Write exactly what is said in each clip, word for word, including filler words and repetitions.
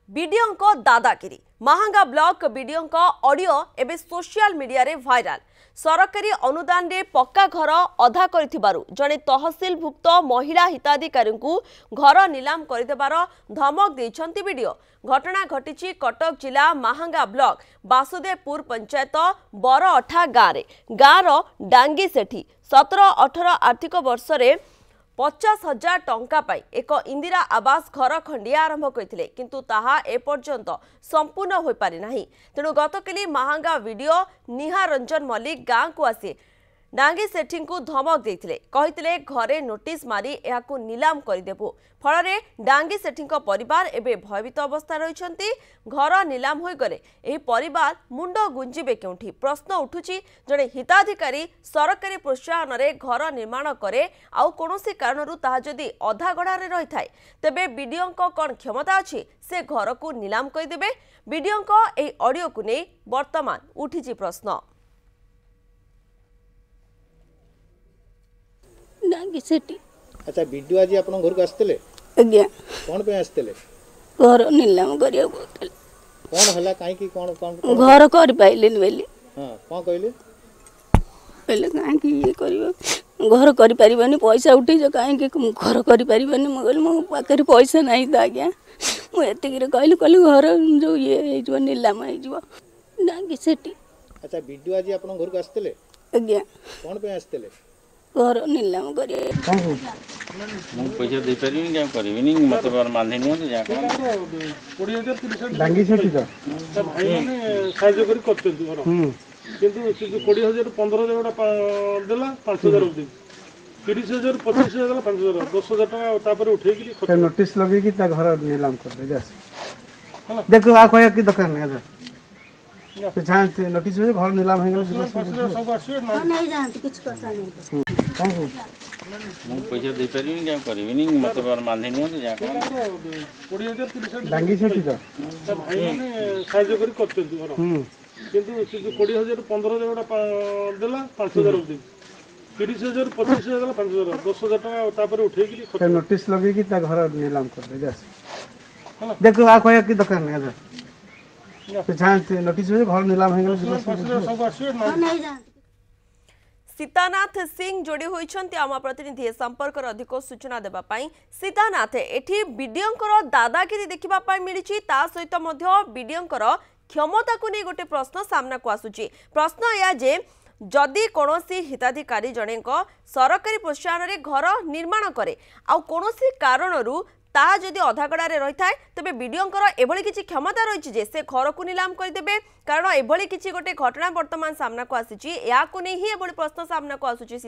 BDO को दादागिरी Mahanga block BDO को ऑडियो एबे सोशल मीडिया रे वायरल। सरकारी अनुदान रे पक्का घर अधा करिथिबारु जने तहसीलभुक्त महिला हिताधिकारी को घर नीलाम करदेबार धमक देइछंती बीडीओ। घटना घटिछि कटक जिला महांगा ब्लॉक वासुदेवपुर पंचायत बरअठा गाँव गाँव डांगी सेठी सत्रह अठारह आर्थिक वर्ष रे पचास हजार टंका पाई एक इंदिरा आवास घर खंडिया आरंभ करथिले किंतु ताहा एपर्यंत संपूर्ण होई पारि नाही। तेणु गतकाली महांगा वीडियो निहार रंजन मल्लिक गाँव को आसी डांगी सेठी को धमक देथिले कहिथिले घरे नोटिस मारी एहाकु नीलाम करदेबु। फलरे डांगी सेठी परिवार एबे भयभीत अवस्था रहिछंती। घर नीलाम होई गले एही परिवार मुंड गुंजिबे केउठी प्रश्न उठुची। जणे हिताधिकारी सरकारी प्रोत्साहन रे घर निर्माण करे आउ कोनोसी कारणरू ताहा जदी अधा गड़ारे रही थाए तेबे बीडीओ को कोन क्षमता अछि से घर को नीलाम करदेबे। बीडीओ को एही ऑडियो को नै वर्तमान उठिची प्रश्न। डांगी सेठी अच्छा वीडियो आज आपन घर को आस्तेले आज्ञा कोन पे आस्तेले घर नीलाम करिया बोतल कोन हला काई की कोन कोन घर कर पाइलेन बेली हां कोन कहले पहले काई की ये करियो घर करि परिबनी पैसा उठी जो काई की घर करि परिबनी म कहल म पाकर पैसा नाही त आज्ञा म एते रे कहली कहली घर जो ये जो नीलाम हे जो डांगी सेठी अच्छा वीडियो आज आपन घर को आस्तेले आज्ञा कोन पे आस्तेले घर नीलाम करिया मु पैसा दे परिबिनी क्या करबिनी मते बार मानहि न जा बीस हजार तीस हजार डांगी सेठी तो भाई माने साहाय्य करी करछंती घर किंतु से जो बीस हजार पंद्रह हजार देला पाँच हजार दे तीस हजार पच्चीस हजार पाँच हजार दस हजार टका तापर उठे की नोटिस लगे कि ता घर नीलाम कर दे जा देखो आ कोया की दुकान है तो जानते नोटिस में घर नीलाम हो गला सब आसी नहीं जानते कुछ पता नहीं मु पैसा दे परिबिनी क्या करबिनी मते बार मानहि न जा बीस हजार तीस हजार डांगी सेठी तो भाई माने साहाय्य करी करछंती घर किंतु से जो बीस हजार पंद्रह हजार देला पाँच हजार दे तीस हजार पच्चीस हजार पाँच हजार दस हजार टका तापर उठे की नोटिस लगे कि ता घर नीलाम कर दे जा देखो आ कोया की दुकान है तो जानते नोटिस में घर नीलाम हो गला सब आसी नहीं जानते। सीतानाथ सिंह जोड़ी होइछंती आम प्रतिनिधि संपर्क अधिक सूचना देबा पाई। सीतानाथ एठी बीडीओ को दादागिरी देखिबा पाई मिलिछि ता सहित मध्य बीडीओ को क्षमता को नै गोटे प्रश्न सामना को आसुछि। प्रश्न या जे जदि कोनोसी हिताधिकारी जणे को सरकारी प्रोत्साहन रे घर निर्माण करे आ कोनोसी कारणरू ता जदि अधागड़ा रे रही थाए तबे बीडीओ एभली किछि क्षमता रही जे से घर को नीलाम करदेबे। कारण एभली किछि गोटे घटना वर्तमान सामना को आसीछि या को नै ही एभली प्रश्न सामना को आसुछि।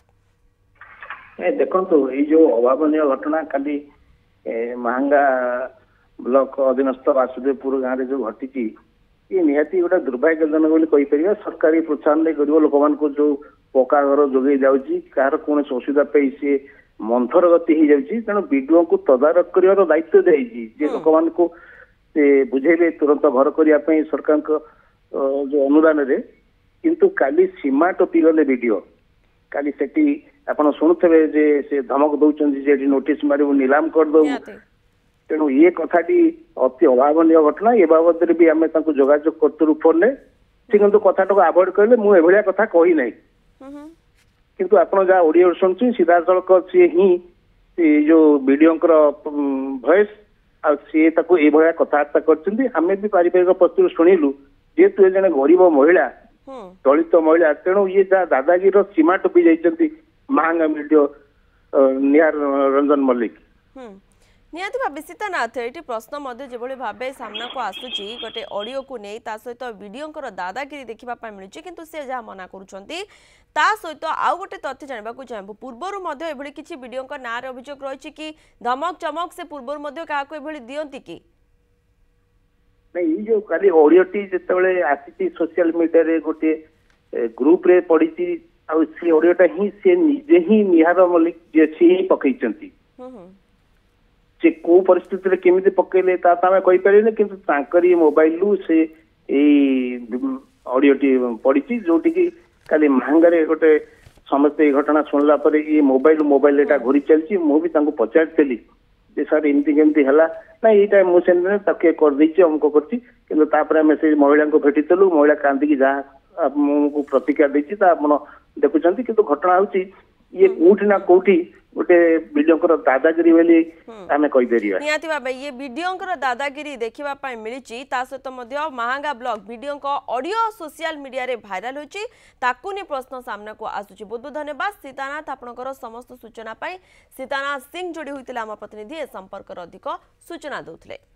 सीतानाथ ए देखंतु ए जो अभावनीय घटना काली महांगा ब्लॉक अधीनस्थ वासुदेवपुर गाँव रे जो घटिछि ये निहाती गोटे दुर्भाग्यजनक बोली कहि परिबा। सरकारी प्रोत्साहन ले गरीब लोक मान को जो पक्का घर जोगे जाउछि कार कोन असुविधा पे से मंथर गति हो जाउछि तेणु बीडीओ को तदारक करिवार दायित्व देइछि जे लोक मान को से बुझेबे तुरंत घर करिया पई सरकार को जो अनुदान रे किंतु काली सीमा टोपी गले बीडीओ काली सेठी आपण सुनुथबे जे से धमक दउछन जे नोटिस मारिबो नीलाम कर दउ तेणु ये कथाटी अति अभावनीय घटना ये बाबद भी आम जोगाजोग करतु फोन किंतु कथाटा को आभोड कले मु एभलिया कथा कही नहीं किंतु आपण जहाँ ओडियो शुणुची सीधा सड़क सी ही जो वीडियो भॉइस आ सी ताको ए भया कथबार्ता करछंती आमे भी पारिवारिक पक्षरु शुणिलु जेतु जने गरीब महिला दलित महिला तेणु ये जहाँ दादागिरी सीमा टोपी जाइछंती महांगा वीडियो निहार रंजन मल्लिक निहाती भाव सीतानाथ ये प्रश्न जो भाव सामना को आसूची गोटे ऑडियो को नहीं ता सहित वीडियो दादागिरी देखा मिलूँ किंतु से जहाँ मना करुँच ता सहित आउ गोटे तथ्य जानवा चाहबू पूर्वर एभली किसी वीडियो ना अभियोग रही कि धमक चमक से पूर्वर क्या दियंती कि नहीं जो काली ऑडियो टी जिते आसी सोशल मीडिया रे गोटे ग्रुप रे पड़ी से ऑडियोटा ही से निजे ही निहार मल्लिक जी अच्छी ही पकईचंती से को परिस्थिति रे केमिति पकेले ता तामे कहि परिने किंतु तांकरी मोबाइल लु से ए ऑडियो टी पड़ी जोटी की काली महंगारे गोटे समस्त घटना सुनला पर ये मोबाइल मोबाइल एटा घुरी चलची मु भी तांको पचारतली जे सर एमती केमती हला ना एटा मु सेन तके कर देछि हमको करछि किंतु तापर हम से महिला को भेटितलु महिला कांदी की जा को प्रतिक्रिया देछि ता आपण देखुचंती किंतु घटना होछि ये कोठी ना कोठी गोटे वीडियो दादागिरी बोली आमे कहि परिबा नियाति बाबा ये वीडियो दादागिरी देखिबा पय मिलिची ता सहित मध्य महांगा ब्लॉग वीडियो को ऑडियो सोशल मीडिया रे वायरल होची ताकू ने प्रश्न सामना को आसुची। बहुत बहुत धन्यवाद सीतानाथ आपनकर समस्त सूचना पय सीतानाथ सिंह जोड़ी होइतिला हम प्रतिनिधि ए संपर्क अधिक सूचना दउथले।